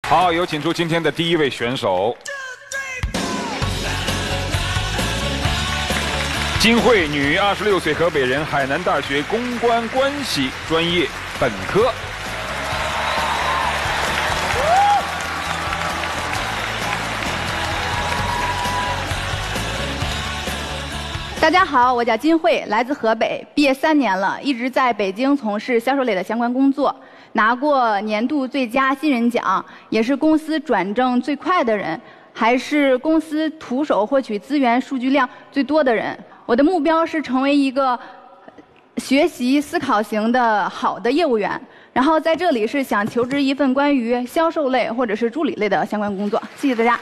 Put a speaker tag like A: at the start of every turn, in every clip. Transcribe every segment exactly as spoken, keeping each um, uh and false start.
A: 好，有请出今天的第一位选手，金慧，女，二十六岁，河北人，海南大学公关关系专业本科。
B: 大家好，我叫金慧，来自河北，毕业三年了，一直在北京从事销售类的相关工作，拿过年度最佳新人奖，也是公司转正最快的人，还是公司徒手获取资源数据量最多的人。我的目标是成为一个学习思考型的好的业务员，然后在这里是想求职一份关于销售类或者是助理类的相关工作。谢谢大家。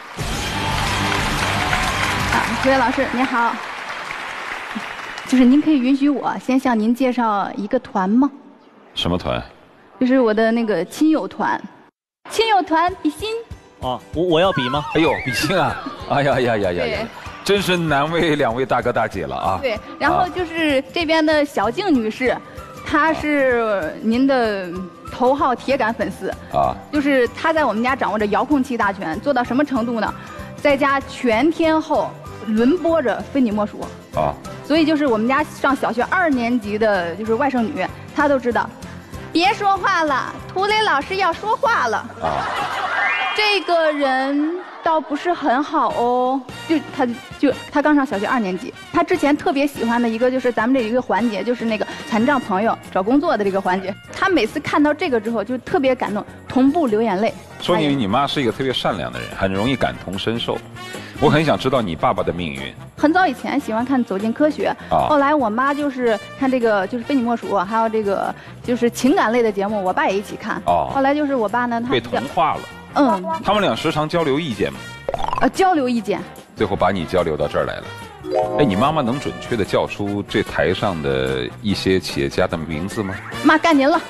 B: 啊，各位老师您好。就是您可以允许我先向您介绍一个团吗？
A: 什么团？
B: 就是我的那个亲友团，亲友团比心。
C: 哦，我我要比吗？
A: 哎呦，比心啊！哎呀呀呀呀呀！真是难为两位大哥大姐了啊！
B: 对，然后就是这边的小静女士，她是您的头号铁杆粉丝啊。就是她在我们家掌握着遥控器大全，做到什么程度呢？在家全天候轮播着非你莫属啊。所以就是我们家上小学二年级的就是外甥女，她都知道，别说话了，涂磊老师要说话了。啊，这个人倒不是很好哦，就他就他刚上小学二年级，他之前特别喜欢的一个就是咱们这一个环节，就是那个残障朋友找工作的这个环节，他每次看到这个之后就特别感动，同步流眼泪。
A: 说明你妈是一个特别善良的人，很容易感同身受。我很想知道你爸爸的命运。
B: 很早以前喜欢看《走进科学》，啊，后来我妈就是看这个就是非你莫属，还有这个就是情感类的节目，我爸也一起看。哦，后来就是我爸呢，他
A: 被同化了。嗯，他们俩时常交流意见嘛。
B: 呃，交流意见。最
A: 后把你交流到这儿来了。哎，你妈妈能准确的叫出这台上的一些企业家的名字吗？
B: 妈，干您了。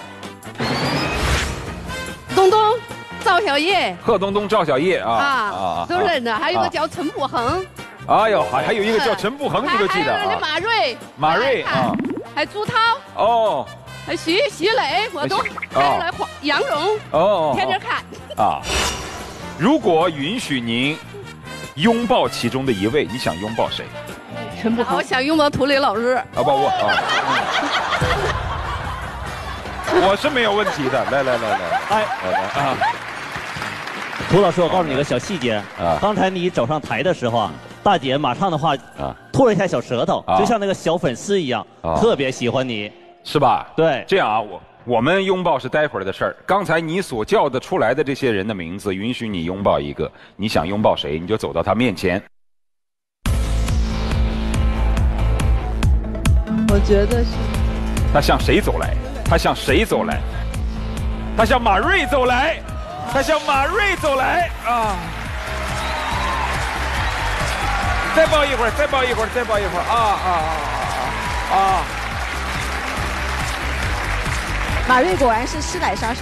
D: 东东。赵小叶，
A: 贺东东、赵小叶啊
D: 啊，都认得。还有个叫陈步恒，
A: 哎呦，还还有一个叫陈步恒，你都记得啊？
D: 还有马瑞，
A: 马瑞啊，
D: 还朱涛
A: 哦，
D: 还徐徐磊，我都还有来黄杨蓉哦，天天看啊。
A: 如果允许您拥抱其中的一位，你想拥抱谁？
D: 陈步恒，我想拥抱涂磊老师。
A: 啊不我啊。我是没有问题的，来来来来，哎，来来啊！
C: 涂老师，我告诉你个小细节啊，刚才你走上台的时候啊，大姐马上的话啊，吐了一下小舌头，就像那个小粉丝一样，特别喜欢你，
A: 是吧？
C: 对，
A: 这样啊，我我们拥抱是待会儿的事儿。刚才你所叫的出来的这些人的名字，允许你拥抱一个，你想拥抱谁，你就走到他面前。
E: 我觉得是。
A: 他向谁走来？他向谁走来？他向马瑞走来，他向马瑞走来啊！再抱一会儿，再抱一会儿，再抱一会儿啊啊啊啊！啊
E: 马瑞果然是师奶杀手。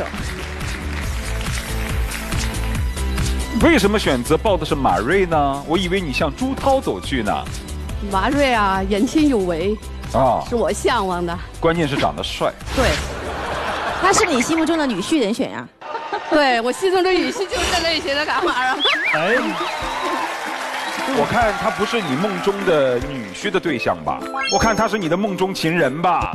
A: 为什么选择抱的是马瑞呢？我以为你向朱涛走去呢。
D: 马瑞啊，年轻有为。啊，是我向往的。
A: 关键是长得帅。
D: 对，
E: 他是你心目中的女婿人选呀。
D: 对，我心中的女婿就是这类型的，干嘛啊？哎，
A: 我看他不是你梦中的女婿的对象吧？我看他是你的梦中情人吧？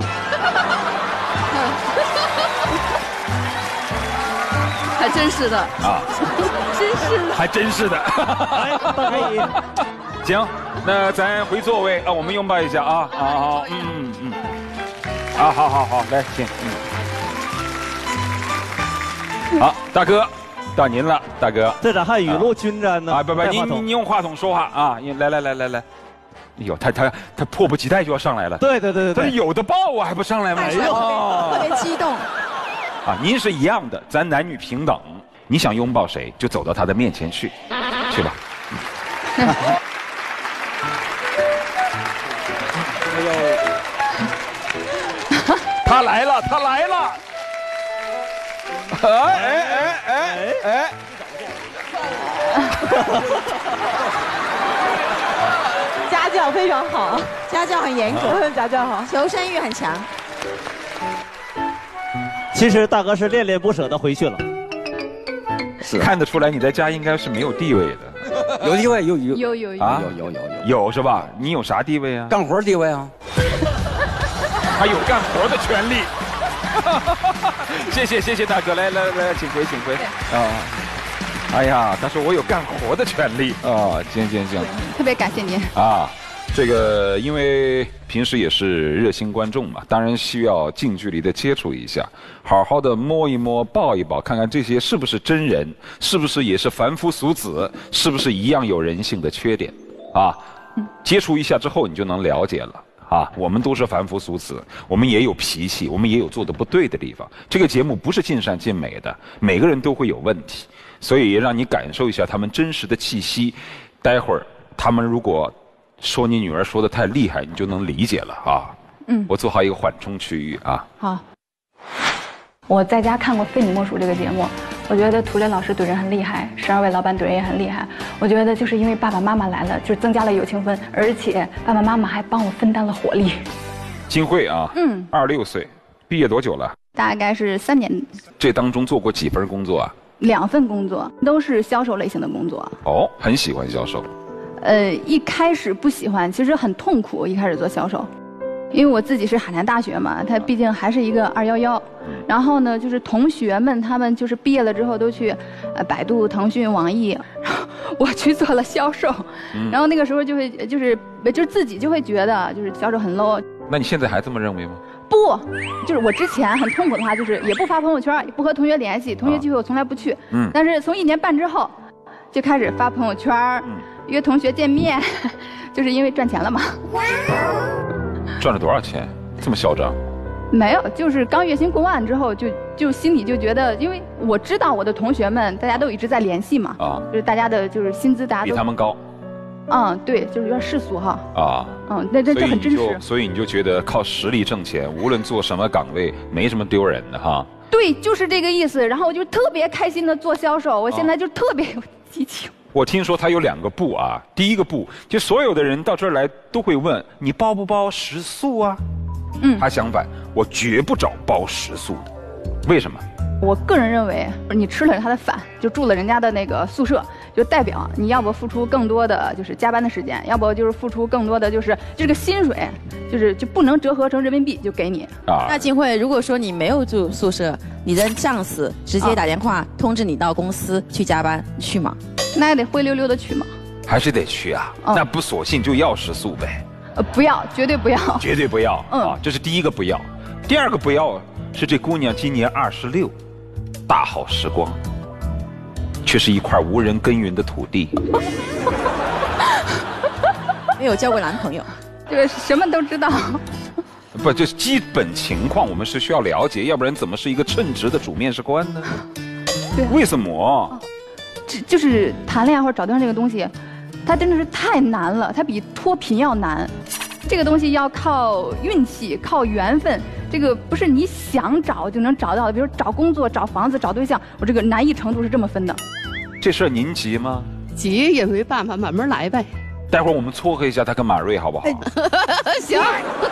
D: 还真是的啊，真是的，
A: 还真是的。可以。行，那咱回座位啊，我们拥抱一下啊啊好，嗯嗯，啊好好好，来请，嗯，好，大哥，到您了，大哥，
C: 这咋还雨露均沾呢？
A: 啊不不，您您用话筒说话啊，来来来来来，哎呦，他他他迫不及待就要上来了，
C: 对对对对，
A: 他有的抱啊，还不上来吗？
E: 哎呦，特别激动。
A: 啊，您是一样的，咱男女平等，你想拥抱谁，就走到他的面前去，去吧。哎呦，他来了，他来了！哎哎哎哎哎！
E: 家教非常好，
F: 家教很严格，
E: 家教好，
F: 求生欲很强。
C: 其实大哥是恋恋不舍的回去了。
G: 是
A: 看得出来你在家应该是没有地位的。
G: 有地位，有有
B: 有有有
A: 啊
G: 有有有有
A: 有是吧？你有啥地位啊？
G: 干活地位啊。
A: 他有干活的权利。谢谢谢谢大哥，来来来，请回请回啊！哎呀，他说我有干活的权利啊！行行行，
B: 特别感谢您
A: 啊！这个因为平时也是热心观众嘛，当然需要近距离的接触一下，好好的摸一摸、抱一抱，看看这些是不是真人，是不是也是凡夫俗子，是不是一样有人性的缺点啊？接触一下之后，你就能了解了。啊，我们都是凡夫俗子，我们也有脾气，我们也有做的不对的地方。这个节目不是尽善尽美的，每个人都会有问题，所以让你感受一下他们真实的气息。待会儿他们如果说你女儿说的太厉害，你就能理解了啊。嗯，我做好一个缓冲区域啊。
B: 好，我在家看过《非你莫属》这个节目。我觉得涂磊老师怼人很厉害，十二位老板怼人也很厉害。我觉得就是因为爸爸妈妈来了，就增加了友情分，而且爸爸妈妈还帮我分担了火力。
A: 金慧啊，嗯，二十六岁，毕业多久了？
B: 大概是三年。
A: 这当中做过几份工作啊？
B: 两份工作，都是销售类型的工作。
A: 哦，很喜欢销售。
B: 呃，一开始不喜欢，其实很痛苦。一开始做销售。因为我自己是海南大学嘛，它毕竟还是一个二幺幺，然后呢，就是同学们他们就是毕业了之后都去，呃，百度、腾讯、网易，然后我去做了销售，然后那个时候就会就是就自己就会觉得就是销售很 low。
A: 那你现在还这么认为吗？
B: 不，就是我之前很痛苦的话，就是也不发朋友圈，也不和同学联系，同学聚会我从来不去。嗯。但是从一年半之后，就开始发朋友圈，约同学见面，就是因为赚钱了嘛。
A: 赚了多少钱？这么嚣张？
B: 没有，就是刚月薪过万之后，就就心里就觉得，因为我知道我的同学们，大家都一直在联系嘛，啊，就是大家的就是薪资大家都
A: 比他们高。
B: 嗯，对，就是有点世俗哈。
A: 啊。
B: 嗯，那这这很真实。
A: 所以你就觉得靠实力挣钱，无论做什么岗位，没什么丢人的哈。
B: 对，就是这个意思。然后我就特别开心的做销售，我现在就特别有激情。
A: 我听说他有两个步啊，第一个步就所有的人到这儿来都会问你包不包食宿啊？嗯，他相反，我绝不找包食宿的，为什么？
B: 我个人认为，你吃了他的饭，就住了人家的那个宿舍，就代表你要不付出更多的就是加班的时间，要不就是付出更多的就是这个薪水，就是就不能折合成人民币就给你
E: 啊。那金慧，如果说你没有住宿舍，你的上司直接打电话通知你到公司去加班，你去吗？
B: 那也得灰溜溜的去嘛，
A: 还是得去啊？嗯、那不索性就要食宿呗？
B: 呃，不要，绝对不要，
A: 绝对不要。嗯、啊，这是第一个不要。第二个不要是这姑娘今年二十六，大好时光，却是一块无人耕耘的土地。
E: 没有交过男朋友，
B: 对，什么都知道。
A: 不，这基本情况我们是需要了解，要不然怎么是一个称职的主面试官呢？
B: 对，
A: 为什么？
B: 就是谈恋爱或者找对象这个东西，它真的是太难了，它比脱贫要难。这个东西要靠运气，靠缘分，这个不是你想找就能找到的。比如找工作、找房子、找对象，我这个难易程度是这么分的。
A: 这事儿您急吗？
D: 急也没办法，慢慢来呗。
A: 待会儿我们撮合一下他跟马瑞好不好？
D: 行。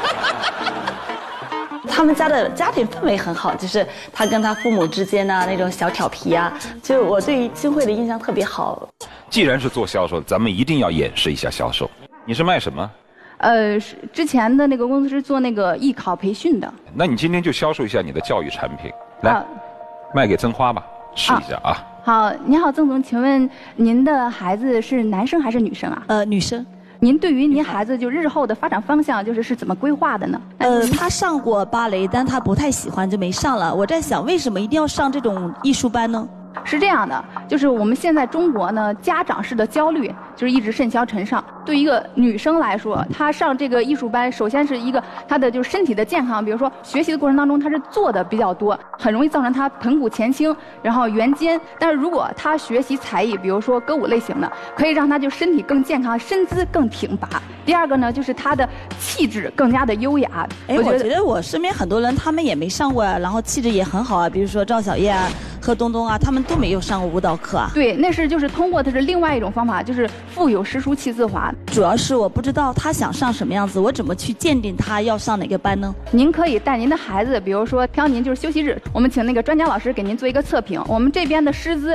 H: 他们家的家庭氛围很好，就是他跟他父母之间呢、啊、那种小调皮啊，就是我对于金慧的印象特别好。
A: 既然是做销售，咱们一定要演示一下销售。你是卖什么？
B: 呃，之前的那个公司是做那个艺考培训的。
A: 那你今天就销售一下你的教育产品，来，啊、卖给曾花吧，试一下啊。
B: 好，你好，曾总，请问您的孩子是男生还是女生啊？
H: 呃，女生。
B: 您对于您孩子就日后的发展方向，就是是怎么规划的呢？
H: 呃，他上过芭蕾，但他不太喜欢，就没上了。我在想，为什么一定要上这种艺术班呢？
B: 是这样的，就是我们现在中国呢，家长式的焦虑就是一直甚嚣尘上。对一个女生来说，她上这个艺术班，首先是一个她的就是身体的健康，比如说学习的过程当中，她是做的比较多，很容易造成她盆骨前倾，然后圆肩。但是如果她学习才艺，比如说歌舞类型的，可以让她就身体更健康，身姿更挺拔。第二个呢，就是她的气质更加的优雅。
H: 哎，我觉得我身边很多人他们也没上过啊，然后气质也很好啊，比如说赵小叶啊、贺东东啊，他们都没有上过舞蹈课啊。
B: 对，那是就是通过它是另外一种方法，就是腹有诗书气自华。
H: 主要是我不知道他想上什么样子，我怎么去鉴定他要上哪个班呢？
B: 您可以带您的孩子，比如说挑您就是休息日，我们请那个专家老师给您做一个测评。我们这边的师资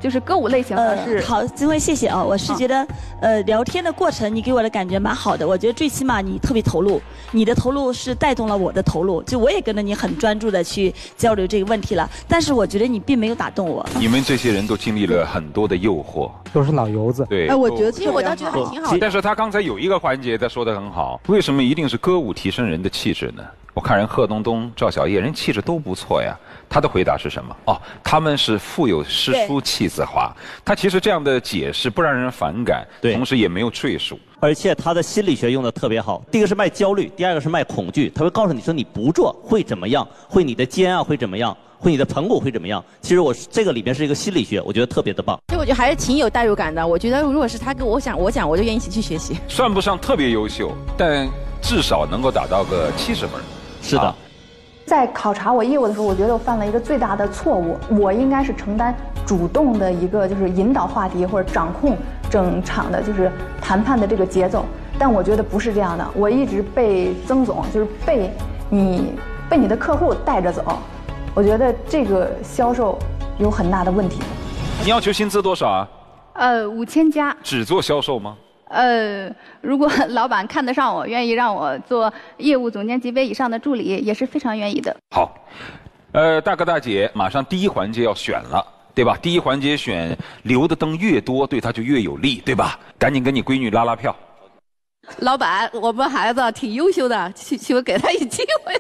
B: 就是歌舞类型的是。
H: 呃、好，金辉，谢谢啊！我是觉得，呃，聊天的过程你给我的感觉蛮好的。我觉得最起码你特别投入，你的投入是带动了我的投入，就我也跟着你很专注的去交流这个问题了。但是我觉得你并没有打动我。
A: 你们这些人都经历了很多的诱惑，
G: 都是老油子。
A: 对，
F: 哎，我觉得其实我倒觉得还挺好的。
A: 但是他刚才有一个环节他说的很好，为什么一定是歌舞提升人的气质呢？我看人贺东东、赵小叶，人气质都不错呀。他的回答是什么？哦，他们是腹有诗书气自华。他其实这样的解释不让人反感，对，同时也没有赘述。
C: 而且他的心理学用的特别好，第一个是卖焦虑，第二个是卖恐惧。他会告诉你说你不做会怎么样，会你的肩啊会怎么样，会你的盆骨会怎么样。其实我这个里面是一个心理学，我觉得特别的棒。
F: 其实我觉得还是挺有代入感的。我觉得如果是他跟我讲，我讲我就愿意一起去学习。
A: 算不上特别优秀，但至少能够达到个七十分。
C: 是的。啊，
B: 在考察我业务的时候，我觉得我犯了一个最大的错误。我应该是承担主动的一个，就是引导话题或者掌控整场的，就是谈判的这个节奏。但我觉得不是这样的，我一直被曾总，就是被你被你的客户带着走。我觉得这个销售有很大的问题。
A: 你要求薪资多少啊？
B: 呃，五千加。
A: 只做销售吗？
B: 呃，如果老板看得上我，愿意让我做业务总监级别以上的助理，也是非常愿意的。
A: 好，呃，大哥大姐，马上第一环节要选了，对吧？第一环节选留的灯越多，对他就越有利，对吧？赶紧跟你闺女拉拉票。
D: 老板，我们孩子挺优秀的，请请给他一机会。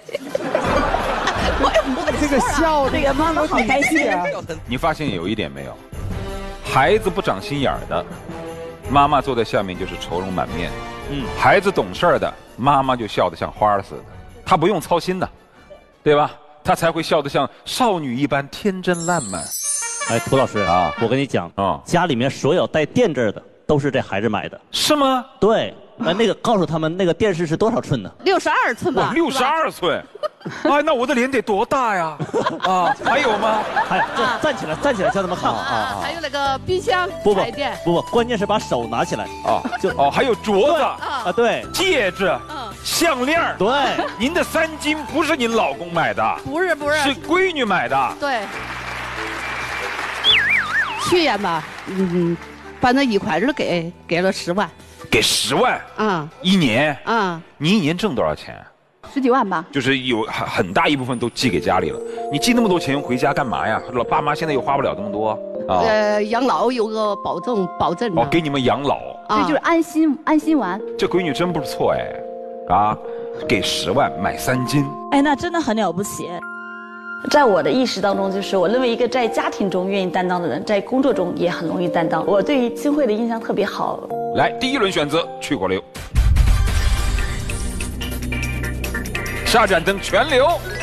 G: 我这个笑，
H: 这个妈妈好开心啊！
A: 你发现有一点没有？孩子不长心眼儿的，妈妈坐在下面就是愁容满面。嗯，孩子懂事儿的，妈妈就笑得像花似的，她不用操心的，对吧？她才会笑得像少女一般天真烂漫。
C: 哎，涂老师啊，我跟你讲啊，家里面所有带电字的都是这孩子买的。
A: 是吗？
C: 对。呃，那个告诉他们那个电视是多少寸呢？
D: 六十二寸吧。
A: 六十二寸，哎，那我的脸得多大呀？啊，还有吗？
C: 还站站起来，站起来，叫他们看
D: 啊。还有那个冰箱，
C: 不不不不，关键是把手拿起来
A: 啊，就哦，还有镯子
C: 啊，对，
A: 戒指，项链，
C: 对，
A: 您的三金不是您老公买的，
D: 不是不是，
A: 是闺女买的。
D: 对，去年吧，嗯，把那一块日给给了十万。
A: 给十万啊，一年啊，你一年挣多少钱？
B: 十几万吧。
A: 就是有很很大一部分都寄给家里了。你寄那么多钱回家干嘛呀？老爸妈现在又花不了这么多
D: 啊。呃，养老有个保证保证。
A: 哦，给你们养老。
B: 这就是安心安心丸。
A: 这闺女真不错哎，啊，给十万买三金。
H: 哎，那真的很了不起。在我的意识当中，就是我认为一个在家庭中愿意担当的人，在工作中也很容易担当。我对于金慧的印象特别好。
A: 来，第一轮选择去过流，下盏灯全流。